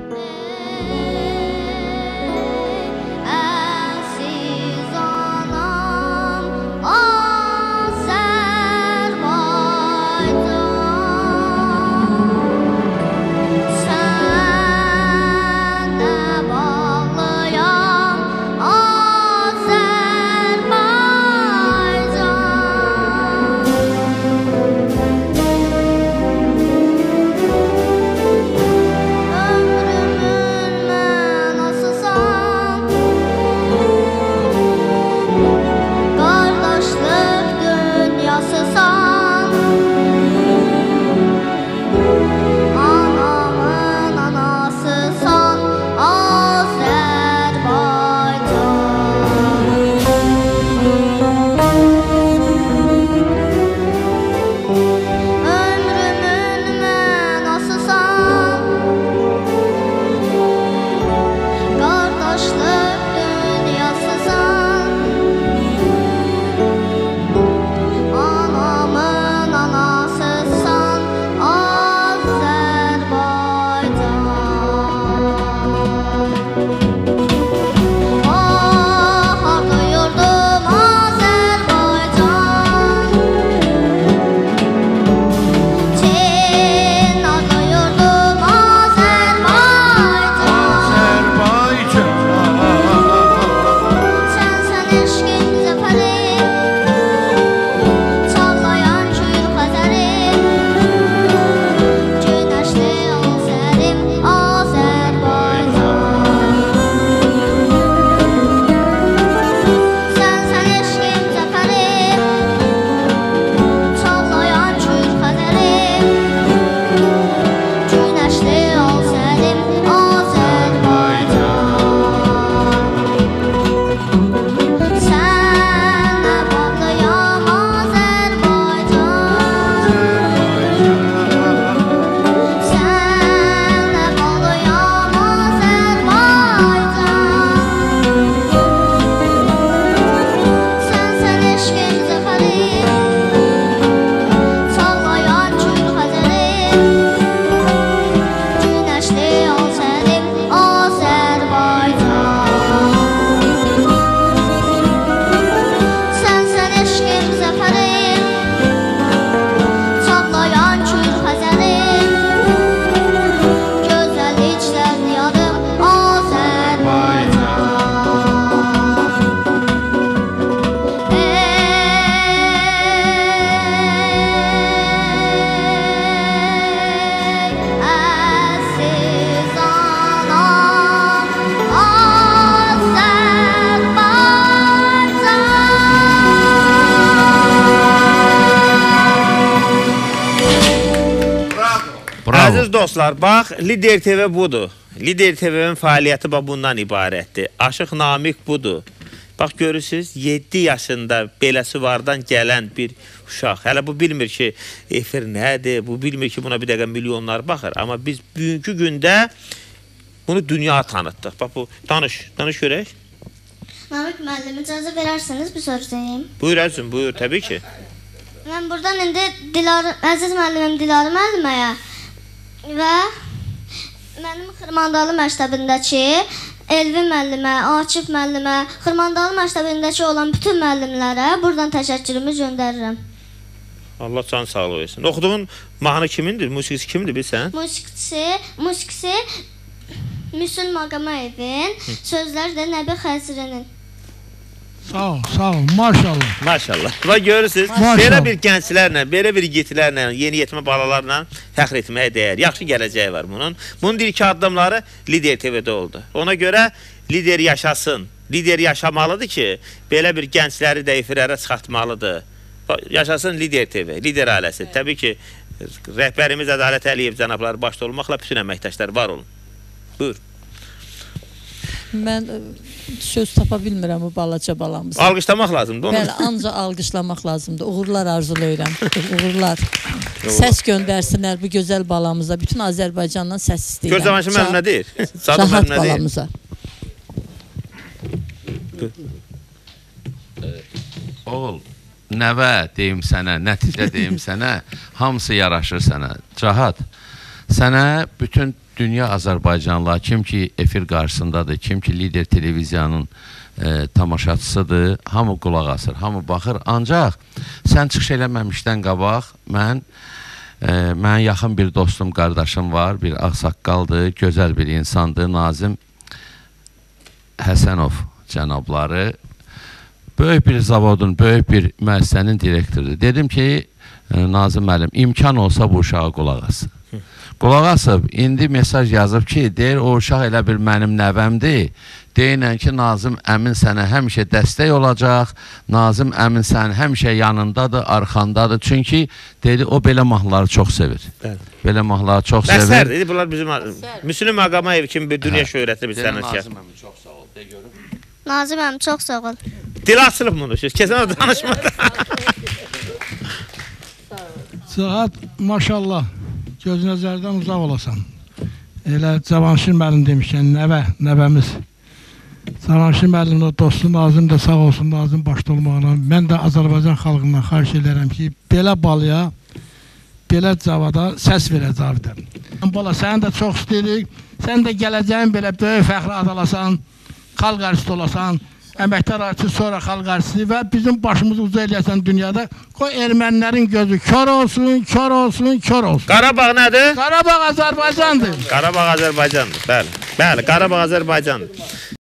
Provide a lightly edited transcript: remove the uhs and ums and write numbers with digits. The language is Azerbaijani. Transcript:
Əziz dostlar, bax, Lider TV budur. Lider TV'nin fəaliyyəti bundan ibarətdir. Aşıq Namiq budur. Bax, görürsünüz, 7 yaşında beləsi vardan gələn bir uşaq. Hələ bu bilmir ki, efir nədir, bu bilmir ki, buna bir dəqiqə milyonlar baxır. Amma biz bugünkü gündə bunu dünya tanıtdıq. Bax, bu, danış görək. Namiq müəllim, icazə verərsiniz, bir soru deyim. Buyur, əzizim, buyur, təbii ki. Mən buradan indi əziz müəllimim Dilarə müəlliməyə və mənim Xırmandalı məktəbindəki Elvi müəllimə, Akif müəllimə, Xırmandalı məktəbindəki olan bütün müəllimlərə buradan təşəkkürümü göndərirəm. Allah can sağlığı versin. Oxuduğun mahnı kimindir, musiqisi kimindir bilsən? Musiqisi Müslüm Maqamayevin, sözləri də Nəbi Xəzrinin. Sağ ol, maşallah. Maşallah. Və görürsünüz, belə bir gənclərlə, belə bir yetilərlə, yeni yetimə balalarla fəxr etməyə dəyər. Yaxşı gələcəyi var bunun. Bunun ilk addımları Lider TV'də oldu. Ona görə lider yaşasın. Lider yaşamalıdır ki, belə bir gəncləri də efirlərə çıxartmalıdır. Yaşasın Lider TV, lider ailəsi. Təbii ki, rəhbərimiz Ədalət Əliyev cənabları başda olmaqla bütün əməkdaşlar var olun. Buyur. Mən söz tapa bilmirəm bu balaca balamızı. Alqışlamaq lazımdır onu. Bəli, ancaq alqışlamaq lazımdır. Uğurlar arzulayıram. Uğurlar. Səs göndərsinlər bu gözəl balamıza. Bütün Azərbaycandan səs istəyirəm. Gözləməşi müəllimə deyir. Rahat balamıza. Oğul, nəvə deyim sənə, nəticə deyim sənə, hamısı yaraşır sənə. Cahat, sənə bütün dünya Azərbaycanlılar, kim ki efir qarşısındadır, kim ki lider televiziyanın tamaşaçısıdır, hamı qulaq asır, hamı baxır. Ancaq sən çıxış eləməmişdən qabaq mənim yaxın bir dostum, qardaşım var, bir ağsaqqaldır, gözəl bir insandır, Nazim Həsənov cənabları. Böyük bir zavodun, böyük bir müəssisənin direktorudur. Dedim ki, Nazim müəllim, imkan olsa bu uşağa qulaq asın. Qulaq asıb, indi mesaj yazıb ki, deyir, o uşaq elə bir mənim nəvəmdir. Deyinən ki, Nazim əmin sənə həmişə dəstək olacaq, Nazim əmin sənin həmişə yanındadır, arxandadır. Çünki, dedi, o belə mahnıları çox sevir. Belə mahnıları çox sevir. Bəsər, dedi, bunlar bizim Müslüm Ağamayev kimi bir dünya şöhrətli bir sənətkar. Nazim əmin çox sağ ol, de görüm. Nazim əmi çox sağ ol. Dil açılıb bunu, kesin o danışmadı. Sıhhat, maşallah, göz nəzərdən uzaq olasan. Elə Cavanşir müəllim demişkən, nəvəmiz. Cavanşir müəllim o dostu Nazim də sağ olsun, Nazim başda olmağına. Mən də Azərbaycan xalqından xahiş edərəm ki, belə balaya, belə cavada səs verə Cavidən. Bala, səni də çox istəyirik. Sən də gələcəyin belə böyük fəxri adalasan, xalq artisti olasan, əməkdar artisti, sonra xalq artisti və bizim başımızı uca eləyəsən dünyada. Qoy ermənilərin gözü kör olsun, kör olsun, kör olsun. Qarabağ nədir? Qarabağ Azərbaycandır. Qarabağ Azərbaycandır, bəli. Bəli, Qarabağ Azərbaycandır.